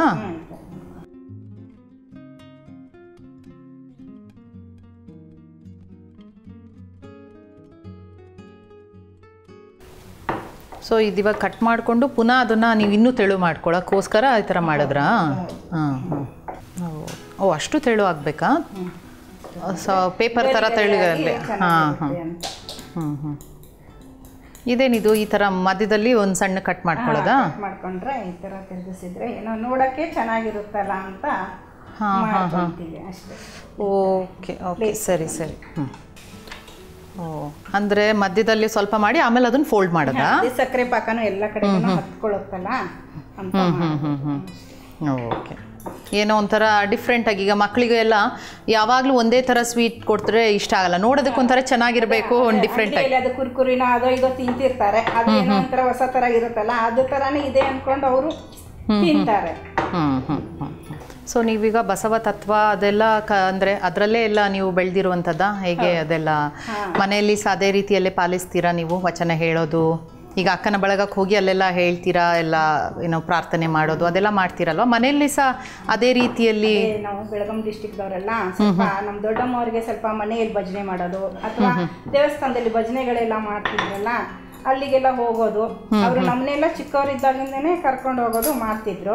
ಸೊ ಇದಿವಾಗ ಕಟ್ ಮಾಡಿಕೊಂಡು ಪುನಃ ಅದನ್ನು ನೀವು ಇನ್ನೂ ತೆಳು ಮಾಡ್ಕೊಳ್ಳೋಕ್ಕೋಸ್ಕರ ಈ ಥರ ಮಾಡಿದ್ರಾ? ಹಾಂ ಹಾಂ. ಓ, ಅಷ್ಟು ತೆಳು ಆಗಬೇಕಾ? ಸೊ ಪೇಪರ್ ಥರ ತೆಳುಗಲ್ಲಿ. ಹಾಂ ಹಾಂ. ಹ್ಞೂ ಹ್ಞೂ. ಇದೇನಿದು ಈ ಥರ ಮಧ್ಯದಲ್ಲಿ ಒಂದು ಸಣ್ಣ ಕಟ್ ಮಾಡ್ಕೊಳ್ಳೋದಾ? ಮಾಡ್ಕೊಂಡ್ರೆ ಈ ಥರ ತಿರುಗಿಸಿದ್ರೆ ಏನೋ ನೋಡೋಕ್ಕೆ ಚೆನ್ನಾಗಿರುತ್ತಲ್ಲ ಅಂತ. ಹಾಂ ಹಾಂ ಹಾಂ. ಅಷ್ಟೇ. ಓಕೆ ಓಕೆ, ಸರಿ ಸರಿ. ಹ್ಞೂ. ಓ, ಅಂದರೆ ಮಧ್ಯದಲ್ಲಿ ಸ್ವಲ್ಪ ಮಾಡಿ ಆಮೇಲೆ ಅದನ್ನು ಫೋಲ್ಡ್ ಮಾಡೋದಾ? ಸಕ್ಕರೆ ಪಾಕನೂ ಎಲ್ಲ ಕಡೆ ಹತ್ಕೊಳ್ಳುತ್ತಲ್ಲ ಅಂತ. ಹ್ಞೂ ಹ್ಞೂ ಹ್ಞೂ. ಓಕೆ. ಏನೋ ಒಂಥರ ಡಿಫ್ರೆಂಟಾಗಿ, ಈಗ ಮಕ್ಕಳಿಗೆ ಎಲ್ಲ ಯಾವಾಗಲೂ ಒಂದೇ ಥರ ಸ್ವೀಟ್ ಕೊಡ್ತಾರೆ ಇಷ್ಟ ಆಗಲ್ಲ, ನೋಡೋದಕ್ಕೆ ಒಂಥರ ಚೆನ್ನಾಗಿರಬೇಕು, ಒಂದು ಡಿಫ್ರೆಂಟಾಗಿ. ಅದು ಕುರ್ಕುರಿನ ಅದೋ ಇದೋ ತಿಂತಿರ್ತಾರೆ, ಅದು ಏನೋ ಒಂಥರ ಹೊಸ ಥರ ಇರುತ್ತಲ್ಲ, ಅದು ಥರನೇ ಇದೆ ಅಂದ್ಕೊಂಡು ಅವರು ತಿಂತಾರೆ. ಹ್ಞೂ ಹ್ಞೂ ಹ್ಞೂ. ಸೊ ನೀವೀಗ ಬಸವ ತತ್ವ ಅದೆಲ್ಲ ಕ ಅಂದರೆ ಅದರಲ್ಲೇ ಎಲ್ಲ ನೀವು ಬೆಳೆದಿರುವಂಥದ್ದಾ ಹೇಗೆ? ಅದೆಲ್ಲ ಮನೆಯಲ್ಲಿ ಅದೇ ರೀತಿಯಲ್ಲೇ ಪಾಲಿಸ್ತೀರಾ ನೀವು? ವಚನ ಹೇಳೋದು, ಈಗ ಅಕ್ಕನ ಬಳಗಕ್ಕೆ ಹೋಗಿ ಅಲ್ಲೆಲ್ಲ ಹೇಳ್ತೀರಾ, ಎಲ್ಲ ಏನೋ ಪ್ರಾರ್ಥನೆ ಮಾಡೋದು ಅದೆಲ್ಲ ಮಾಡ್ತೀರಲ್ವ? ಮನೆಯಲ್ಲಿ ಸಹ ಅದೇ ರೀತಿಯಲ್ಲಿ? ನಾವು ಬೆಳಗಾಂ ಡಿಸ್ಟಿಕ್ದವರೆಲ್ಲ ಸ್ವಲ್ಪ ನಮ್ಮ ದೊಡ್ಡಮ್ಮವ್ರಿಗೆ ಸ್ವಲ್ಪ ಮನೆಯಲ್ಲಿ ಭಜನೆ ಮಾಡೋದು, ಅಥವಾ ದೇವಸ್ಥಾನದಲ್ಲಿ ಭಜನೆಗಳೆಲ್ಲ ಮಾಡ್ತಿದ್ರಲ್ಲ ಅಲ್ಲಿಗೆಲ್ಲ ಹೋಗೋದು. ಅವರು ನಮ್ಮನ್ನೆಲ್ಲ ಚಿಕ್ಕವರಿದ್ದಾಗಿಂದನೇ ಕರ್ಕೊಂಡು ಹೋಗೋದು ಮಾಡ್ತಿದ್ರು.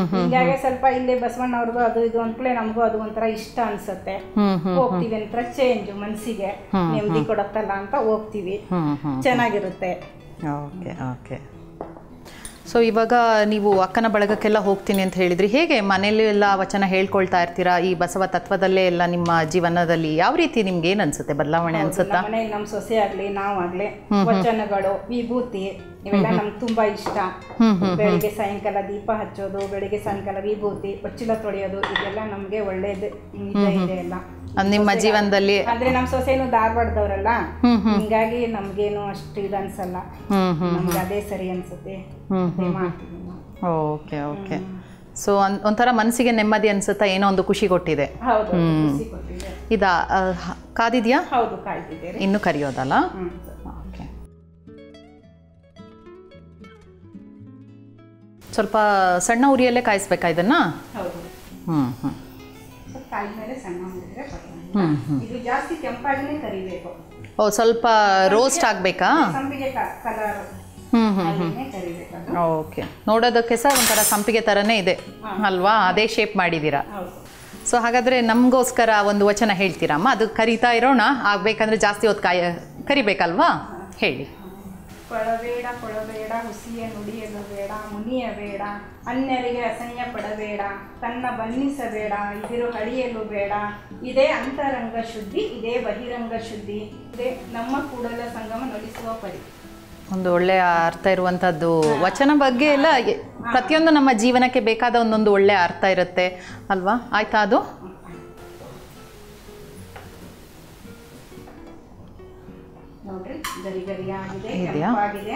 ಹಿಂಗಾಗಿ ಸ್ವಲ್ಪ ಇಲ್ಲೇ ಬಸವಣ್ಣವ್ರದ್ದು ಅದು ಇದು ಅಂದ್ಕೂಲೆ ನಮಗೂ ಅದು ಒಂಥರ ಇಷ್ಟ ಅನ್ಸುತ್ತೆ, ಹೋಗ್ತೀವಿ ಒಂಥರ ಚೇಂಜ್ ಮನಸ್ಸಿಗೆ ನೆಮ್ಮದಿ ಕೊಡತ್ತಲ್ಲ ಅಂತ ಹೋಗ್ತೀವಿ, ಚೆನ್ನಾಗಿರುತ್ತೆ. Okay okay. ಸೊ ಇವಾಗ ನೀವು ಅಕ್ಕನ ಬಳಗಕ್ಕೆಲ್ಲ ಹೋಗ್ತೀನಿ ಅಂತ ಹೇಳಿದ್ರಿ, ಹೇಗೆ ಮನೇಲಿ ಎಲ್ಲ ವಚನ ಹೇಳ್ಕೊಳ್ತಾ ಇರ್ತೀರಾ? ಈ ಬಸವ ತತ್ವದಲ್ಲೇ ಎಲ್ಲ ನಿಮ್ಮ ಜೀವನದಲ್ಲಿ ಯಾವ ರೀತಿ ನಿಮ್ಗೆ ಏನ್ ಅನ್ಸುತ್ತೆ, ಬದಲಾವಣೆ ಅನ್ಸುತ್ತಾ? ಮನೇಲಿ ನಮ್ಮ ಸೊಸೆ ಆಗ್ಲಿ ನಾವಾಗ್ಲಿ ವಚನಗಳು ವಿಭೂತಿ ಇವೆಲ್ಲ ನಮ್ಗೆ ತುಂಬಾ ಇಷ್ಟ. ಬೆಳಿಗ್ಗೆ ಸಾಯಂಕಾಲ ದೀಪ ಹಚ್ಚೋದು, ಬೆಳಿಗ್ಗೆ ಸಾಯಂಕಾಲ ವಿಭೂತಿ ಬಚ್ಚಿಲ ತೊಳೆಯೋದು ಇದೆಲ್ಲ ನಮ್ಗೆ ಒಳ್ಳೇದು ಇದೆ ಎಲ್ಲ ನಿಮ್ಮ ಜೀವನದಲ್ಲಿ. ಅಂದ್ರೆ ನಮ್ ಸೊಸೆನು ಧಾರವಾಡದವ್ರಲ್ಲ, ಹಿಂಗಾಗಿ ನಮ್ಗೇನು ಅಷ್ಟು ಇದು ಅನ್ಸಲ್ಲ, ನಮ್ಗೆ ಅದೇ ಸರಿ ಅನ್ಸುತ್ತೆ. Okay okay. ಸೊ ಒಂಥರ ಮನಸ್ಸಿಗೆ ನೆಮ್ಮದಿ ಅನ್ಸುತ್ತಾ, ಏನೋ ಒಂದು ಖುಷಿ ಕೊಟ್ಟಿದೆ. ಇದಾ ಕಾದಿದ್ಯಾ? ಹೌದು, ಕಾಯ್ತಿದೆ. ಇನ್ನು ಕರಿಯೋದಲ್ಲ? ಓಕೆ. ಸ್ವಲ್ಪ ಸಣ್ಣ ಉರಿಯಲ್ಲೇ ಕಾಯಿಸ್ಬೇಕಾ ಇದನ್ನ? ಹ್ಮ್ ಹ್ಮ್. ಇದು ಜಾಸ್ತಿ ಕೆಂಪಾಗಿನೇ ಕರಿಬೇಕು. ಓ, ಸ್ವಲ್ಪ ರೋಸ್ಟ್ ಆಗಬೇಕಾ? ಸಂಪಿಗೆ ಕಲರ್. ಹ್ಮ್ ಹ್ಮ್ ಹ್ಮ್. ಓಕೆ. ನೋಡೋದಕ್ಕೆ ಸಹ ಒಂಥರ ಸಂಪಿಗೆ ಥರನೇ ಇದೆ ಅಲ್ವಾ? ಅದೇ ಶೇಪ್ ಮಾಡಿದ್ದೀರಾ. ಸೊ ಹಾಗಾದರೆ ನಮಗೋಸ್ಕರ ಒಂದು ವಚನ ಹೇಳ್ತೀರಮ್ಮ? ಅದು ಕರಿತಾ ಇರೋಣ, ಆಗಬೇಕಂದ್ರೆ ಜಾಸ್ತಿ ಹೊತ್ತು ಕಾಯ ಕರಿಬೇಕಲ್ವಾ? ಹೇಳಿ. ಕೊಳಬೇಡ ಕೊಳಬೇಡ ಹುಸಿಯ ನುಡಿಯಲು ಬೇಡ, ಮುನಿಯ ಬೇಡ ಅನ್ಯರಿಗೆ ಅಸಹ್ಯ ಪಡಬೇಡ, ತನ್ನ ಬನ್ನಿಸಬೇಡ ಇದಿರು ಹಳಿಯಲು ಬೇಡ, ಇದೇ ಅಂತರಂಗ ಶುದ್ಧಿ ಇದೇ ಬಹಿರಂಗ ಶುದ್ಧಿ, ಇದೇ ನಮ್ಮ ಕೂಡಲ ಸಂಗಮ ನುಡಿಸುವ ಪರಿ. ಒಂದು ಒಳ್ಳೆಯ ಅರ್ಥ ಇರುವಂಥದ್ದು ವಚನ ಬಗ್ಗೆ ಎಲ್ಲ ಪ್ರತಿಯೊಂದು ನಮ್ಮ ಜೀವನಕ್ಕೆ ಬೇಕಾದ ಒಂದೊಂದು ಒಳ್ಳೆಯ ಅರ್ಥ ಇರುತ್ತೆ ಅಲ್ವಾ? ಆಯ್ತಾ? ಅದು ನೋಡ್ರಿ ಗರಿ ಗರಿ ಆಗಿದೆ, ಕೆಂಪಾಗಿದೆ.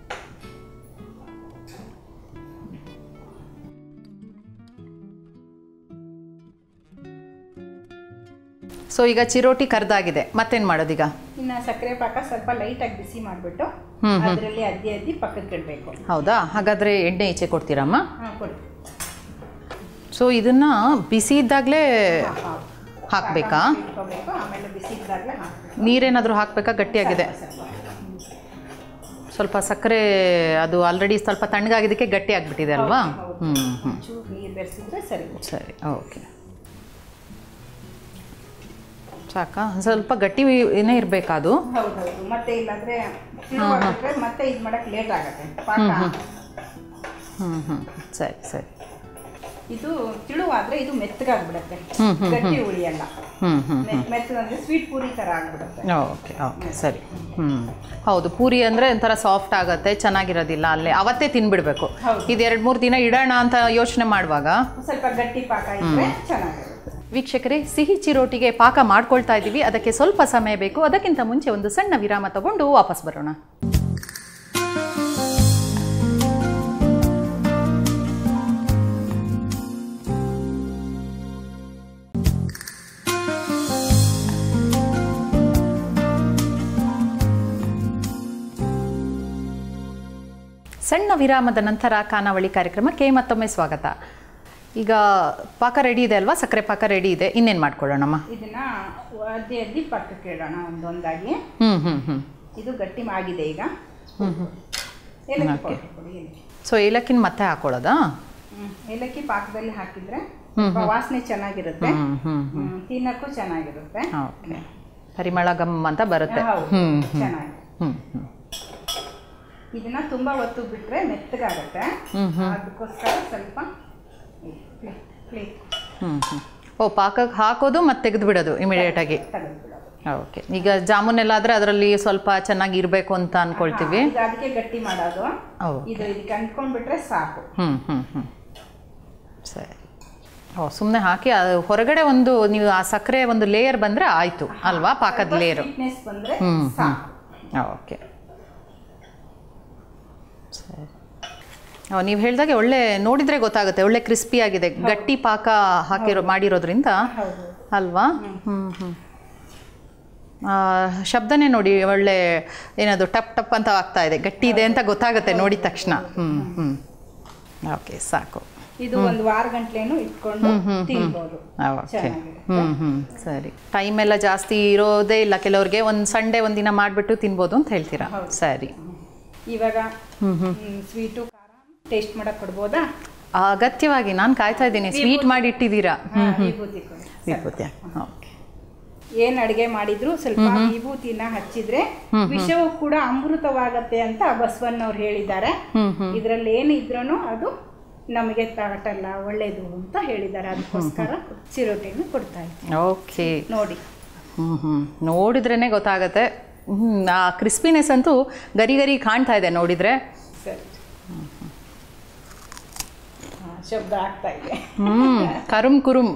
ಸೊ ಈಗ ಚಿರೋಟಿ ಕರ್ದಾಗಿದೆ, ಮತ್ತೇನ್ ಮಾಡೋದೀಗ? ಇನ್ನ ಸಕ್ಕರೆ ಪಾಕ ಸ್ವಲ್ಪ ಲೈಟ್ ಆಗಿ ಬಿಸಿ ಮಾಡ್ಬಿಟ್ಟು ಅದರಲ್ಲಿ ಅದ್ದಿ ಅದ್ದಿ ಪಕ್ಕಕ್ಕೆ ಇಡಬೇಕು. ಹೌದಾ? ಹಾಗಾದ್ರೆ ಎಣ್ಣೆ ಈಚೆ ಕೊಡ್ತೀರಮ್ಮ? ಕೊಡಿ. ಸೊ ಇದನ್ನ ಬಿಸಿ ಇದ್ದಾಗಲೇ ಹಾಕ್ಬೇಕಾ? ಆಮೇಲೆ ಬಿಸಿ ಇದ್ದಾಗಲೇ ಹಾಕಬೇಕು. ನೀರೇನಾದರೂ ಹಾಕ್ಬೇಕಾ? ಗಟ್ಟಿಯಾಗಿದೆ ಸ್ವಲ್ಪ ಸಕ್ಕರೆ, ಅದು ಆಲ್ರೆಡಿ ಸ್ವಲ್ಪ ತಣ್ಣಗಾಗಿದ್ದಕ್ಕೆ ಗಟ್ಟಿ ಆಗಿಬಿಟ್ಟಿದೆ ಅಲ್ವಾ? ಹ್ಞೂ ಹ್ಞೂ. ನೀರು ಬೆರೆಸಿದ್ರೆ ಸರಿ. ಸರಿ, ಓಕೆ. ಸಾಕಾ? ಸ್ವಲ್ಪ ಗಟ್ಟಿ ಏನೇ ಇರಬೇಕಾ ಅದು? ಹೌದೌದು. ಮತ್ತೆ ಇಲ್ಲಾಂದ್ರೆ ಮತ್ತೆ ಇದು ಮಾಡಕ್ಕೆ ಲೇಟ್ ಆಗುತ್ತೆ. ಹ್ಞೂ ಹ್ಞೂ. ಸರಿ ಸರಿ. ಇದು ತಿಳುವಾದ್ರೆ ಇದು ಮೆತ್ತಗಾಗ್ಬಿಡುತ್ತೆ, ಗಟ್ಟಿ ಉಳಿಯಲ್ಲ. ಮೆತ್ತಗಂದ್ರೆ ಸ್ವೀಟ್ ಪೂರಿ ಥರ ಆಗ್ಬಿಡುತ್ತೆ. ಓಕೆ ಓಕೆ ಸರಿ. ಹ್ಞೂ ಹೌದು, ಪೂರಿ ಅಂದರೆ ಒಂಥರ ಸಾಫ್ಟ್ ಆಗುತ್ತೆ, ಚೆನ್ನಾಗಿರೋದಿಲ್ಲ. ಅಲ್ಲೇ ಅವತ್ತೇ ತಿನ್ಬಿಡ್ಬೇಕು. ಇದು ಎರಡು ಮೂರು ದಿನ ಇಡೋಣ ಅಂತ ಯೋಚನೆ ಮಾಡುವಾಗ ಸ್ವಲ್ಪ ಗಟ್ಟಿ ಪಾಕ ಇದ್ರೆ ಚೆನ್ನಾಗಿರುತ್ತೆ. ವೀಕ್ಷಕರೇ, ಸಿಹಿ ಚಿರೋಟಿಗೆ ಪಾಕ ಮಾಡ್ಕೊಳ್ತಾ ಇದ್ದೀವಿ. ಅದಕ್ಕೆ ಸ್ವಲ್ಪ ಸಮಯ ಬೇಕು. ಅದಕ್ಕಿಂತ ಮುಂಚೆ ಒಂದು ಸಣ್ಣ ವಿರಾಮ ತಗೊಂಡು ವಾಪಸ್ ಬರೋಣ. ಸಣ್ಣ ವಿರಾಮದ ನಂತರ ಖಾನಾವಳಿ ಕಾರ್ಯಕ್ರಮಕ್ಕೆ ಮತ್ತೊಮ್ಮೆ ಸ್ವಾಗತ. ಈಗ ಪಾಕ ರೆಡಿ ಇದೆ ಅಲ್ವಾ? ಸಕ್ಕರೆ ಪಾಕ ರೆಡಿ ಇದೆ. ಇನ್ನೇನು ಮಾಡ್ಕೊಳ್ಳೋಣಮ್ಮ? ಇದನ್ನ ಅದ್ದಿ ಅದ್ದಿ ಪಕ್ಕಕ್ಕೆ ಇಡೋಣ ಒಂದೊಂದಾಗಿ. ಹ್ಞೂ ಹ್ಞೂ ಹ್ಞೂ. ಇದು ಗಟ್ಟಿ ಆಗಿದೆ ಈಗ. ಹ್ಞೂ ಹ್ಞೂ. ಸೊ ಏಲಕ್ಕಿನ ಮತ್ತೆ ಹಾಕೊಳ್ಳೋದಾ? ಏಲಕ್ಕಿ ಪಾಕದಲ್ಲಿ ಹಾಕಿದ್ರೆ ವಾಸನೆ ಚೆನ್ನಾಗಿರುತ್ತೆ, ತಿನ್ನಕ್ಕೂ ಚೆನ್ನಾಗಿರುತ್ತೆ. ಓಕೆ. ಪರಿಮಳ ಗಮ್ ಅಂತ ಬರುತ್ತೆ. ಹ್ಞೂ ಚೆನ್ನಾಗಿ. ಹ್ಞೂ ಹ್ಞೂ. ಇದನ್ನ ತುಂಬಾ ಹೊತ್ತು ಬಿಟ್ರೆ ಮೆತ್ತಗಾಗತ್ತೆ, ಅದಕ್ಕೋಸ್ಕರ ಸ್ವಲ್ಪ ಹ್ಞೂ ಹ್ಞೂ. ಓ, ಪಾಕಕ್ಕೆ ಹಾಕೋದು ಮತ್ತೆ ತೆಗೆದು ಬಿಡೋದು ಇಮಿಡಿಯೇಟಾಗಿ? ಓಕೆ. ಈಗ ಜಾಮೂನ್ ಎಲ್ಲ ಆದರೆ ಅದರಲ್ಲಿ ಸ್ವಲ್ಪ ಚೆನ್ನಾಗಿ ಇರಬೇಕು ಅಂತ ಅಂದ್ಕೊಳ್ತೀವಿ, ಅದಕ್ಕೆ ಗಟ್ಟಿ ಮಾಡೋದು. ಇದು ಇದಕ್ಕೆ ಅಂಟ್ಕೊಂಡ್ಬಿಟ್ರೆ ಸಾಕು. ಹ್ಞೂ ಹ್ಞೂ ಹ್ಞೂ. ಸರಿ. ಓ, ಸುಮ್ಮನೆ ಹಾಕಿ ಅದು ಹೊರಗಡೆ ಒಂದು ನೀವು ಆ ಸಕ್ಕರೆ ಒಂದು ಲೇಯರ್ ಬಂದರೆ ಆಯಿತು ಅಲ್ವಾ? ಪಾಕದ ಲೇಯರು. ಹ್ಞೂ ಹ್ಞೂ. ಓಕೆ ಸರಿ. ನೀವು ಹೇಳಿದಾಗೆ ಒಳ್ಳೆ ನೋಡಿದರೆ ಗೊತ್ತಾಗುತ್ತೆ, ಒಳ್ಳೆ ಕ್ರಿಸ್ಪಿ ಆಗಿದೆ, ಗಟ್ಟಿ ಪಾಕ ಹಾಕಿರೋ ಮಾಡಿರೋದ್ರಿಂದ ಅಲ್ವಾ? ಹ್ಞೂ ಹ್ಞೂ. ಶಬ್ದನೇ ನೋಡಿ ಒಳ್ಳೆ ಏನದು ಟಪ್ ಟಪ್ ಅಂತ ಆಗ್ತಾ ಇದೆ, ಗಟ್ಟಿ ಇದೆ ಅಂತ ಗೊತ್ತಾಗುತ್ತೆ ನೋಡಿದ ತಕ್ಷಣ. ಹ್ಞೂ ಹ್ಞೂ. ಓಕೆ, ಸಾಕು. ಇದು ಒಂದು ವಾರ ಗಂಟ್ಲೇನು ಇಟ್ಕೊಂಡು ತಿನ್ಬೋದು. ಓಕೆ. ಹ್ಞೂ ಹ್ಞೂ. ಸರಿ. ಟೈಮ್ ಎಲ್ಲ ಜಾಸ್ತಿ ಇರೋದೇ ಇಲ್ಲ ಕೆಲವ್ರಿಗೆ, ಒಂದು ಸಂಡೇ ಒಂದಿನ ಮಾಡಿಬಿಟ್ಟು ತಿನ್ಬೋದು ಅಂತ ಹೇಳ್ತೀರಾ? ಸರಿ. ಇವಾಗ ಸ್ವೀಟು ಖಾರ ಟೇಸ್ಟ್ ಮಾಡಕ್ಕೆ ಕೊಡ್ಬೋದಾ? ಅಗತ್ಯವಾಗಿ ನಾನು ಕಾಯ್ತಾ ಇದ್ದೀನಿ, ಸ್ವೀಟ್ ಮಾಡಿ ಇಟ್ಟಿದ್ದೀರಾ. ವಿಭೂತಿ ಕೊಡಿ. ವಿಭೂತಿ ಓಕೆ. ಏನ್ ಅಡಿಗೆ ಮಾಡಿದ್ರು ಸ್ವಲ್ಪ ವಿಭೂತಿನ ಹಚ್ಚಿದ್ರೆ ವಿಷವು ಕೂಡ ಅಮೃತವಾಗತ್ತೆ ಅಂತ ಬಸವಣ್ಣವ್ರು ಹೇಳಿದ್ದಾರೆ. ಇದ್ರಲ್ಲಿ ಏನಿದ್ರೂ ಅದು ನಮಗೆ ತಗಟಲ್ಲ, ಒಳ್ಳೇದು ಅಂತ ಹೇಳಿದ್ದಾರೆ. ಅದಕ್ಕೋಸ್ಕರ ಚಿರೋಟಿನ ಕೊಡ್ತಾ ಇದ್ದೀನಿ. ಓಕೆ ನೋಡಿ. ಹ್ಞೂ ಹ್ಞೂ ನೋಡಿದ್ರೇ ಗೊತ್ತಾಗತ್ತೆ. ಆ ಕ್ರಿಸ್ಪಿನೆಸ್ ಅಂತೂ ಗರಿ ಗರಿ ಕಾಣ್ತಾ ಇದೆ ನೋಡಿದರೆ. ಸರಿ, ಶಬ್ದ ಆಗ್ತಾ ಇದೆ. ಹ್ಞೂ ಕರುಮ್ ಕುರುಮ್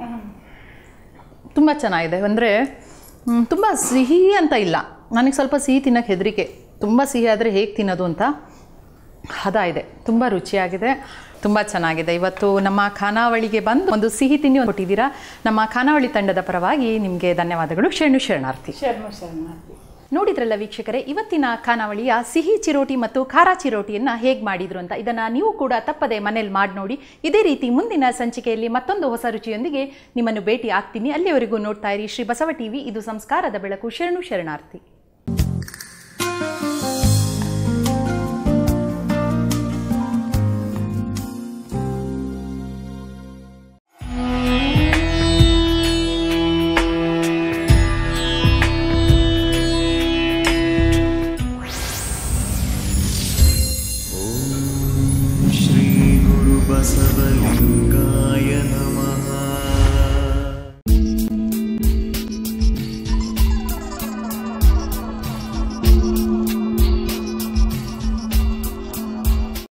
ತುಂಬ ಚೆನ್ನಾಗಿದೆ. ಅಂದರೆ ತುಂಬ ಸಿಹಿ ಅಂತ ಇಲ್ಲ, ನನಗೆ ಸ್ವಲ್ಪ ಸಿಹಿ ತಿನ್ನೋಕ್ಕೆ ಹೆದರಿಕೆ. ತುಂಬ ಸಿಹಿ ಆದರೆ ಹೇಗೆ ತಿನ್ನೋದು ಅಂತ ಹದ ಇದೆ. ತುಂಬ ರುಚಿಯಾಗಿದೆ, ತುಂಬ ಚೆನ್ನಾಗಿದೆ. ಇವತ್ತು ನಮ್ಮ ಖಾನಾವಳಿಗೆ ಬಂದು ಒಂದು ಸಿಹಿ ತಿಂಡಿ ಕೊಟ್ಟಿದ್ದೀರಾ. ನಮ್ಮ ಖಾನಾವಳಿ ತಂಡದ ಪರವಾಗಿ ನಿಮಗೆ ಧನ್ಯವಾದಗಳು. ಶರಣು ಶರಣಾರ್ಥಿ. ಶರಣು ಶರಣಾರ್ಥಿ. ನೋಡಿದ್ರಲ್ಲ ವೀಕ್ಷಕರೇ, ಇವತ್ತಿನ ಖಾನಾವಳಿಯ ಸಿಹಿ ಚಿರೋಟಿ ಮತ್ತು ಖಾರ ಚಿರೋಟಿಯನ್ನು ಹೇಗೆ ಮಾಡಿದ್ರು ಅಂತ. ಇದನ್ನು ನೀವು ಕೂಡ ತಪ್ಪದೆ ಮನೇಲಿ ಮಾಡಿ ನೋಡಿ. ಇದೇ ರೀತಿ ಮುಂದಿನ ಸಂಚಿಕೆಯಲ್ಲಿ ಮತ್ತೊಂದು ಹೊಸ ರುಚಿಯೊಂದಿಗೆ ನಿಮ್ಮನ್ನು ಭೇಟಿ ಆಗ್ತೀನಿ. ಅಲ್ಲಿವರೆಗೂ ನೋಡ್ತಾ ಇರಿ ಶ್ರೀ ಬಸವ ಟಿವಿ. ಇದು ಸಂಸ್ಕಾರದ ಬೆಳಕು. ಶರಣು ಶರಣಾರ್ಥಿ. बसवलिंगाय नमः।